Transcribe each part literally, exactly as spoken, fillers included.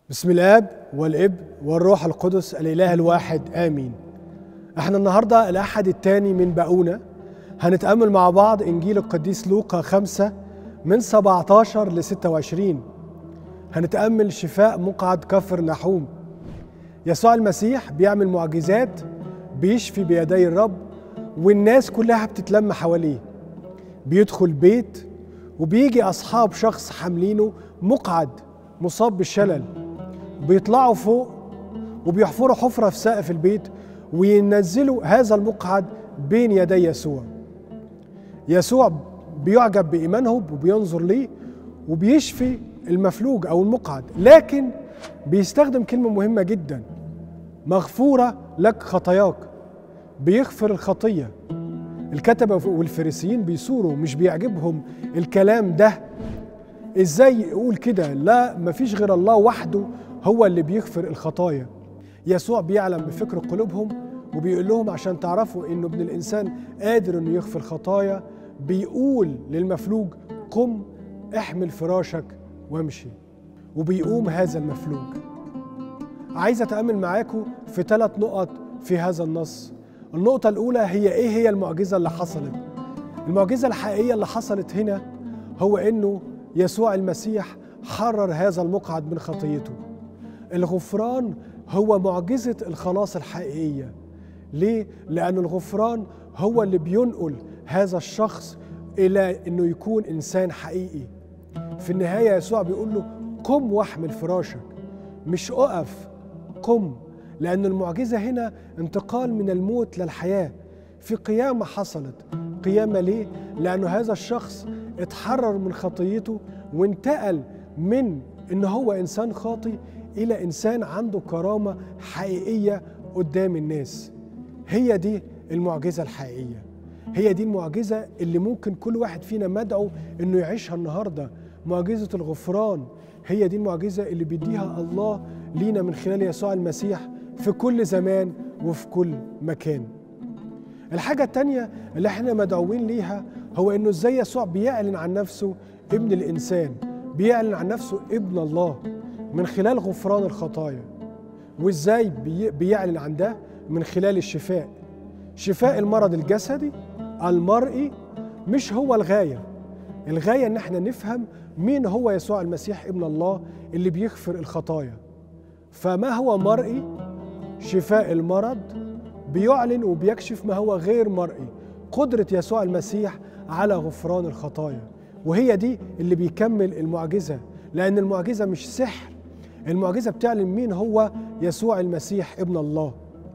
بسم الآب والابن والروح القدس الإله الواحد آمين. احنا النهاردة الأحد الثاني من باقونة هنتأمل مع بعض إنجيل القديس لوقا خمسة من سبعتاشر ل ستة وعشرين. هنتأمل شفاء مقعد كفر نحوم. يسوع المسيح بيعمل معجزات، بيشفي بيدي الرب والناس كلها بتتلم حواليه. بيدخل بيت وبيجي أصحاب شخص حاملينه مقعد مصاب بالشلل، بيطلعوا فوق وبيحفروا حفرة في سقف البيت وينزلوا هذا المقعد بين يدي يسوع. يسوع بيعجب بإيمانهم وبينظر ليه وبيشفي المفلوج أو المقعد، لكن بيستخدم كلمة مهمة جدا: مغفورة لك خطاياك. بيغفر الخطية. الكتبة والفريسيين بيثوروا، مش بيعجبهم الكلام ده. ازاي يقول كده؟ لا، مفيش غير الله وحده هو اللي بيغفر الخطايا. يسوع بيعلم بفكر قلوبهم وبيقول لهم عشان تعرفوا انه ابن الانسان قادر انه يغفر خطايا، بيقول للمفلوج: قم احمل فراشك وامشي. وبيقوم هذا المفلوج. عايز اتأمل معاكم في ثلاث نقط في هذا النص. النقطة الأولى هي إيه هي المعجزة اللي حصلت؟ المعجزة الحقيقية اللي حصلت هنا هو إنه يسوع المسيح حرر هذا المقعد من خطيته. الغفران هو معجزة الخلاص الحقيقية. ليه؟ لأن الغفران هو اللي بينقل هذا الشخص إلى إنه يكون إنسان حقيقي. في النهاية يسوع بيقول له: قم واحمل فراشك، مش أقف، قم. لأن المعجزة هنا انتقال من الموت للحياة. في قيامة حصلت. قيامة ليه؟ لأنه هذا الشخص اتحرر من خطيته وانتقل من إن هو إنسان خاطي إلى إنسان عنده كرامة حقيقية قدام الناس. هي دي المعجزة الحقيقية. هي دي المعجزة اللي ممكن كل واحد فينا مدعو إنه يعيشها النهاردة. معجزة الغفران هي دي المعجزة اللي بيديها الله لينا من خلال يسوع المسيح في كل زمان وفي كل مكان. الحاجة التانية اللي احنا مدعوين ليها هو انه ازاي يسوع بيعلن عن نفسه ابن الانسان، بيعلن عن نفسه ابن الله من خلال غفران الخطايا. وازاي بيعلن عن ده؟ من خلال الشفاء. شفاء المرض الجسدي المرئي مش هو الغاية. الغاية ان احنا نفهم مين هو يسوع المسيح ابن الله اللي بيغفر الخطايا. فما هو مرئي؟ شفاء المرض بيعلن وبيكشف ما هو غير مرئي، قدرة يسوع المسيح على غفران الخطايا. وهي دي اللي بيكمل المعجزة، لأن المعجزة مش سحر. المعجزة بتعلن مين هو يسوع المسيح ابن الله.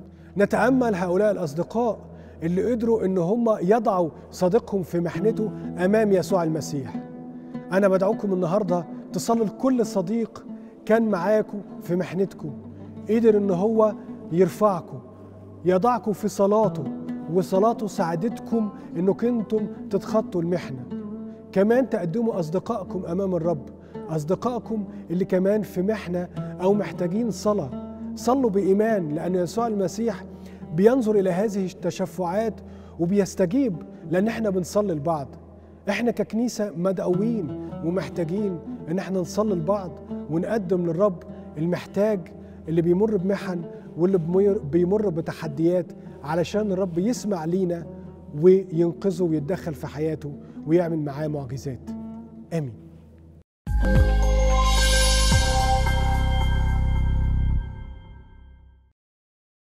نتأمل هؤلاء الأصدقاء اللي قدروا إن هم يضعوا صديقهم في محنته أمام يسوع المسيح. أنا بدعوكم النهاردة تصلوا لكل صديق كان معاكم في محنتكم، قدر إن هو يرفعكم، يضعكم في صلاته، وصلاته ساعدتكم إنكم انتم تتخطوا المحنة. كمان تقدموا أصدقائكم أمام الرب، أصدقائكم اللي كمان في محنة أو محتاجين صلاة. صلوا بإيمان، لأن يسوع المسيح بينظر إلى هذه التشفعات وبيستجيب، لأن احنا بنصلي لبعض. احنا ككنيسة مدعوين ومحتاجين إن احنا نصلي لبعض ونقدم للرب المحتاج اللي بيمر بمحن واللي بيمر بتحديات، علشان الرب يسمع لينا وينقذه ويتدخل في حياته ويعمل معاه معجزات. آمين.